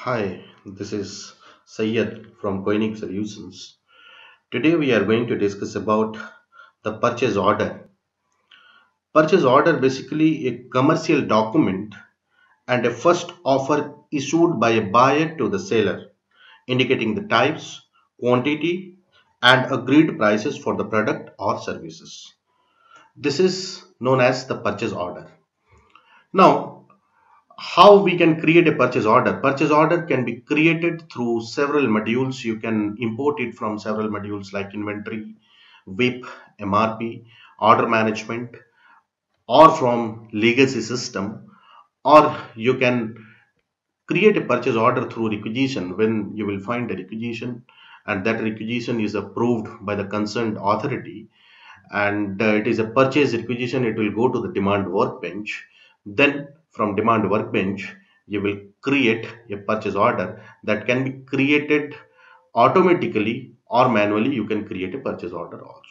Hi, this is Syed from Coining Solutions. Today we are going to discuss about the purchase order. Purchase order basically a commercial document and a first offer issued by a buyer to the seller, indicating the types, quantity, and agreed prices for the product or services. This is known as the purchase order. Now, how we can create a purchase order can be created through several modules. You can import it from several modules like inventory, WIP, MRP, order management, or from legacy system, or you can create a purchase order through requisition when you will find a requisition and that requisition is approved by the concerned authority, and it is a purchase requisition. It will go to the demand workbench. Then from demand workbench you will create a purchase order that can be created automatically or manually. You can create a purchase order also.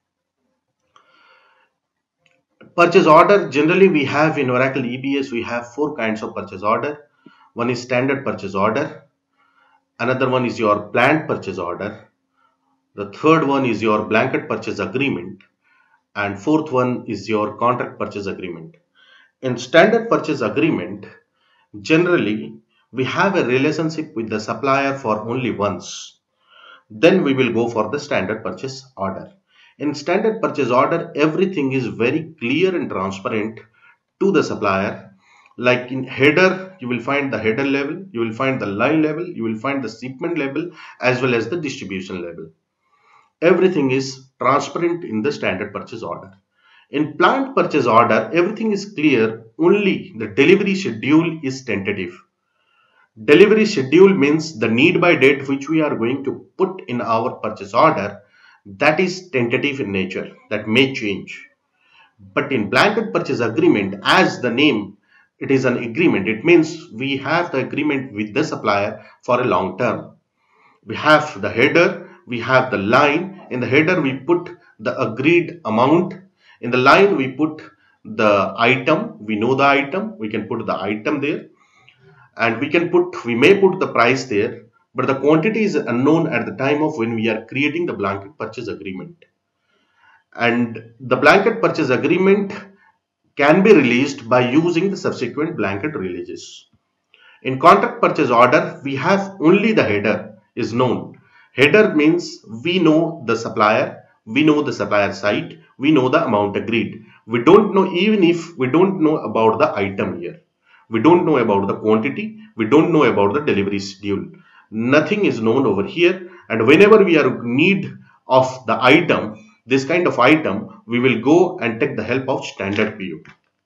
Purchase order, generally we have in Oracle EBS, we have four kinds of purchase order. One is standard purchase order, another one is your planned purchase order, the third one is your blanket purchase agreement, and fourth one is your contract purchase agreement. In standard purchase agreement, generally we have a relationship with the supplier for only once. Then we will go for the standard purchase order. In standard purchase order, everything is very clear and transparent to the supplier. Like in header, you will find the header level, you will find the line level, you will find the shipment level as well as the distribution level. Everything is transparent in the standard purchase order. In planned purchase order, everything is clear, only the delivery schedule is tentative. Delivery schedule means the need by date which we are going to put in our purchase order, that is tentative in nature, that may change. But in blanket purchase agreement, as the name, it is an agreement. It means we have the agreement with the supplier for a long term. We have the header, we have the line. In the header we put the agreed amount. In the line we put the item. We know the item, we can put the item there, and we may put the price there, but the quantity is unknown at the time of when we are creating the blanket purchase agreement. And the blanket purchase agreement can be released by using the subsequent blanket releases. In contract purchase order, we have only the header is known. Header means we know the supplier, we know the supplier site, we know the amount agreed. We don't know, even if we don't know about the item here. We don't know about the quantity, we don't know about the delivery schedule. Nothing is known over here, and whenever we are in need of the item, this kind of item, we will go and take the help of standard PO.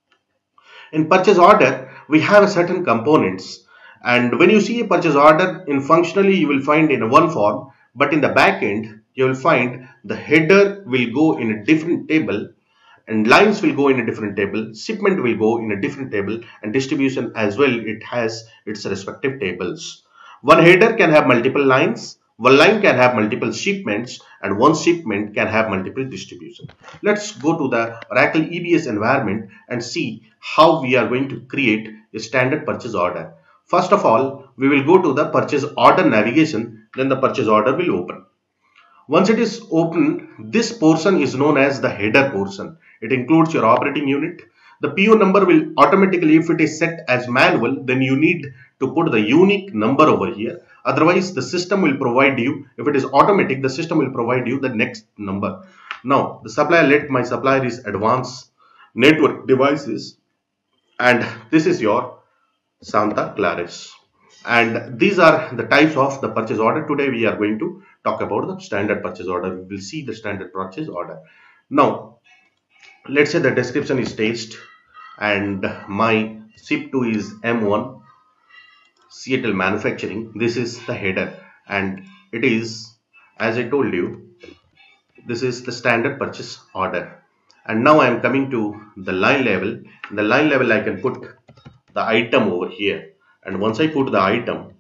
In purchase order, we have certain components, and when you see a purchase order in functionally, you will find in one form, but in the back end, you will find the header will go in a different table, and lines will go in a different table, shipment will go in a different table, and distribution as well, it has its respective tables. One header can have multiple lines, one line can have multiple shipments, and one shipment can have multiple distribution. Let's go to the Oracle EBS environment and see how we are going to create a standard purchase order. First of all, we will go to the purchase order navigation, then the purchase order will open. Once it is open, this portion is known as the header portion. It includes your operating unit. The PO number will automatically, if it is set as manual, then you need to put the unique number over here. Otherwise, the system will provide you, if it is automatic, the system will provide you the next number. Now, the supplier, let my supplier is advanced network devices, and this is your Santa Claris. And these are the types of the purchase order. Today we are going to talk about the standard purchase order. We will see the standard purchase order. Now, let's say the description is text and my ship2 is M1 Seattle manufacturing. This is the header, and it is, as I told you, this is the standard purchase order. And now I am coming to the line level. In the line level, I can put the item over here, and once I put the item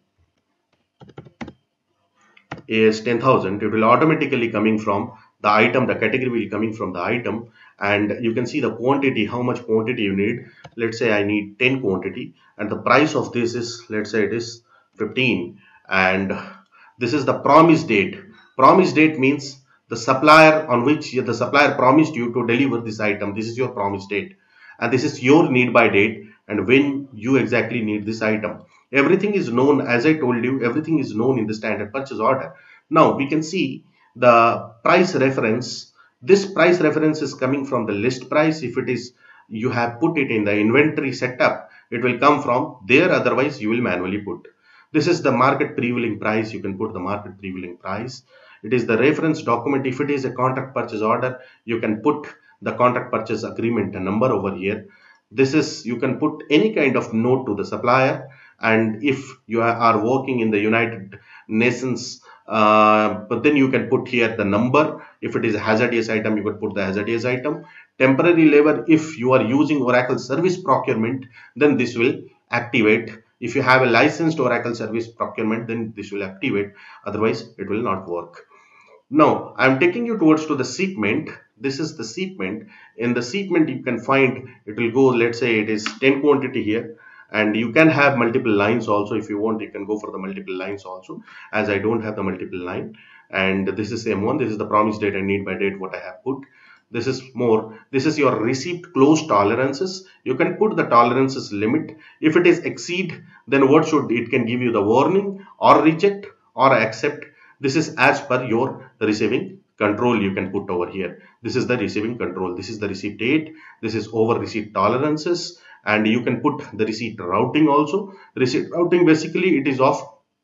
is 10,000, it will automatically coming from the item, the category will coming from the item, and you can see the quantity, how much quantity you need. Let's say I need 10 quantity, and the price of this is, let's say it is 15, and this is the promise date. Promise date means the supplier on which the supplier promised you to deliver this item. This is your promise date, and this is your need by date and when you exactly need this item. Everything is known, as I told you, everything is known in the standard purchase order. Now we can see the price reference. This price reference is coming from the list price. If it is you have put it in the inventory setup, it will come from there, otherwise you will manually put. This is the market prevailing price. You can put the market prevailing price. It is the reference document. If it is a contract purchase order, you can put the contract purchase agreement number over here. This is, you can put any kind of note to the supplier, and if you are working in the United Nations, but then you can put here the number. If it is a hazardous item, you could put the hazardous item. Temporary labor, if you are using Oracle service procurement, then this will activate. If you have a licensed Oracle service procurement, then this will activate, otherwise it will not work. Now I'm taking you towards to the segment. This is the segment. In the segment you can find, it will go, let's say it is 10 quantity here, and you can have multiple lines also. If you want, you can go for the multiple lines also, as I don't have the multiple line. And this is M1. This is the promise date and need by date what I have put. This is more, this is your received close tolerances. You can put the tolerances limit. If it is exceed, then what should it can give you the warning or reject or accept. This is as per your receiving control. You can put over here. This is the receiving control. This is the receipt date. This is over receipt tolerances, and you can put the receipt routing also. Receipt routing, basically it is of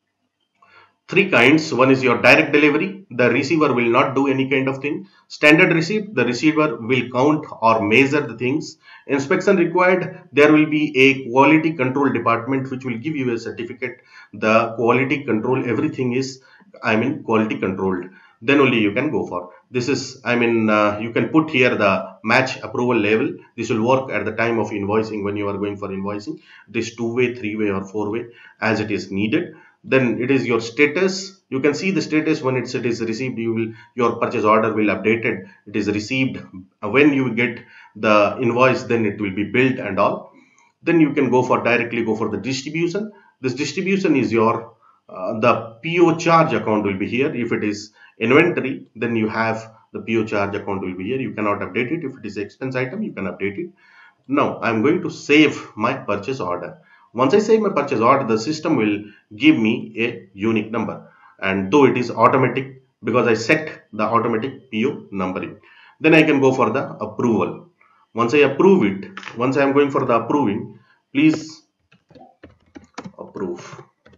three kinds. One is your direct delivery. The receiver will not do any kind of thing. Standard receipt, the receiver will count or measure the things. Inspection required, there will be a quality control department which will give you a certificate. The quality control, everything is, quality controlled. Then only you can go for. This is, you can put here the match approval level. This will work at the time of invoicing when you are going for invoicing. This two-way, three-way or four-way as it is needed. Then it is your status. You can see the status when it is received. Your purchase order will updated. It is received. When you get the invoice, then it will be billed and all. Then you can directly go for the distribution. This distribution is your the PO charge account will be here. If it is inventory, then you have the PO charge account will be here. You cannot update it. If it is expense item, you can update it. Now I'm going to save my purchase order. Once I save my purchase order, the system will give me a unique number, and though it is automatic because I set the automatic PO numbering, then I can go for the approval. Once I approve it, once I am going for the approving, please approve.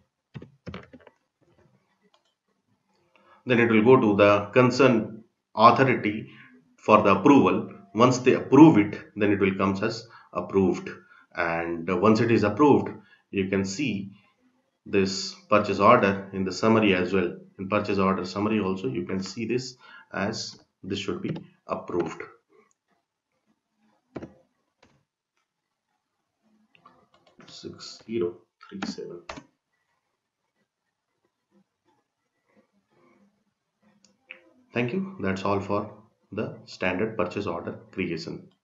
Then it will go to the concerned authority for the approval. Once they approve it, then it will come as approved. And once it is approved, you can see this purchase order in the summary as well. In purchase order summary also, you can see this as this should be approved. 6037. Thank you. That's all for the standard purchase order creation.